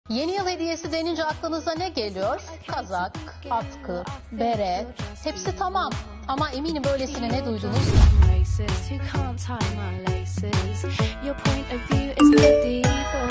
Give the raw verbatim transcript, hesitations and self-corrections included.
Yeni yıl hediyesi denince aklınıza ne geliyor? Kazak, atkı, bere, hepsi tamam. Ama eminim böylesine ne duydunuz?